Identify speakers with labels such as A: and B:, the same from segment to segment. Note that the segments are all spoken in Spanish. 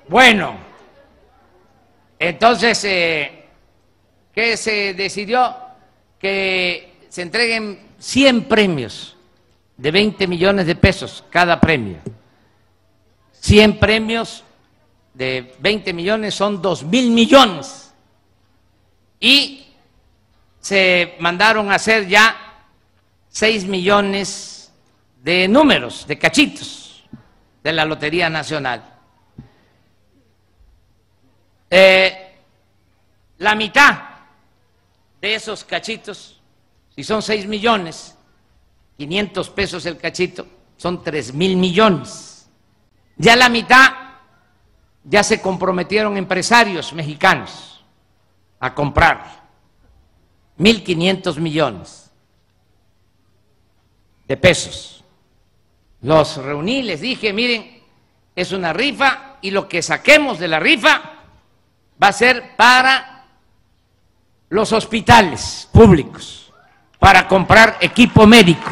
A: Bueno, entonces, ¿qué se decidió? Que se entreguen 100 premios de 20 millones de pesos cada premio. 100 premios de 20 millones son 2.000 millones. Y se mandaron a hacer ya 6 millones de números, de cachitos, de la Lotería Nacional. La mitad de esos cachitos, si son 6 millones, 500 pesos el cachito, son 3.000 millones. Ya la mitad ya se comprometieron empresarios mexicanos a comprar 1.500 millones de pesos. Los reuní, les dije, miren, es una rifa y lo que saquemos de la rifa va a ser para los hospitales públicos, para comprar equipo médico,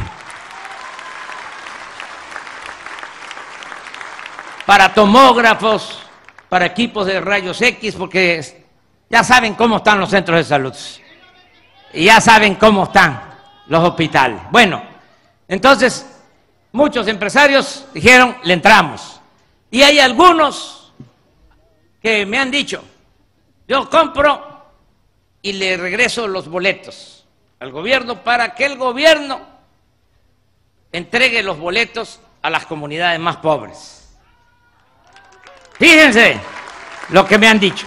A: para tomógrafos, para equipos de rayos X, porque ya saben cómo están los centros de salud y ya saben cómo están los hospitales. Bueno, entonces muchos empresarios dijeron, le entramos. Y hay algunos que me han dicho, yo compro y le regreso los boletos al gobierno para que el gobierno entregue los boletos a las comunidades más pobres. Fíjense lo que me han dicho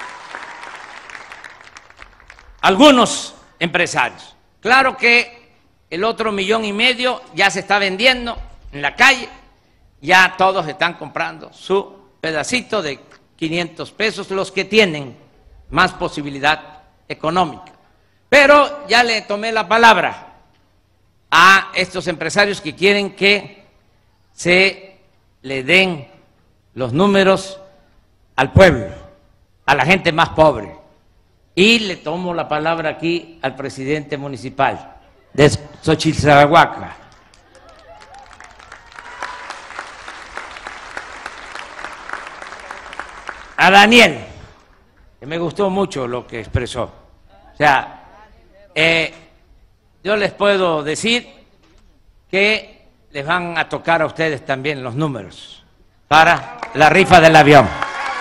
A: algunos empresarios. Claro que el otro 1,5 millones ya se está vendiendo en la calle, ya todos están comprando su pedacito de 500 pesos, los que tienen más posibilidad económica. Pero ya le tomé la palabra a estos empresarios que quieren que se le den los números al pueblo, a la gente más pobre. Y le tomo la palabra aquí al presidente municipal de Xochitl-Zarahuaca, a Daniel, que me gustó mucho lo que expresó. O sea, yo les puedo decir que les van a tocar a ustedes también los números para la rifa del avión.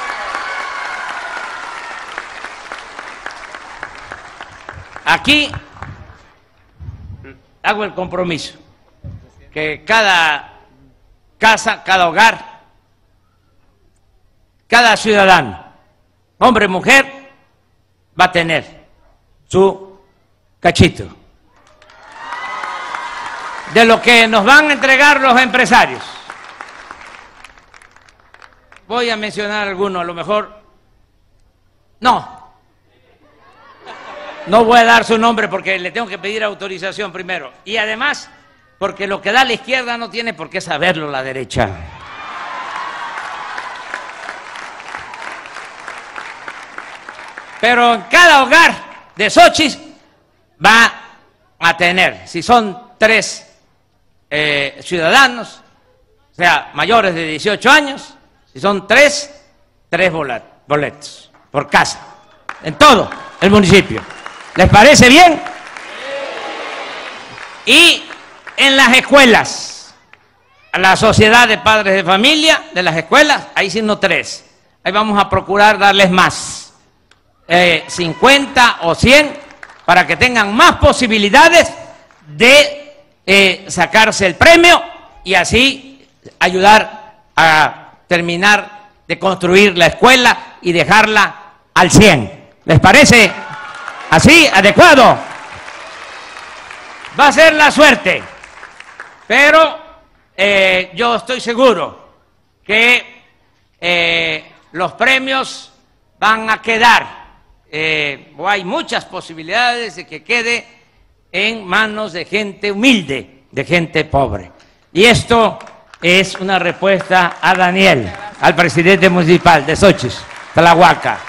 A: Aquí hago el compromiso que cada casa, cada hogar, cada ciudadano, hombre, mujer, va a tener su cachito de lo que nos van a entregar los empresarios. Voy a mencionar algunos, a lo mejor no voy a dar su nombre porque le tengo que pedir autorización primero, y además porque lo que da la izquierda no tiene por qué saberlo la derecha. Pero en cada hogar de Xochitl va a tener, si son 3 ciudadanos, o sea, mayores de 18 años, si son 3 boletos por casa, en todo el municipio. ¿Les parece bien? Y en las escuelas, a la sociedad de padres de familia de las escuelas, ahí sí no 3, ahí vamos a procurar darles más, 50 o 100, para que tengan más posibilidades de sacarse el premio y así ayudar a terminar de construir la escuela y dejarla al 100. ¿Les parece así, adecuado? Va a ser la suerte, pero yo estoy seguro que los premios van a quedar, o hay muchas posibilidades de que quede en manos de gente humilde, de gente pobre. Y esto es una respuesta a Daniel, al presidente municipal de Xochitl-Zarahuaca.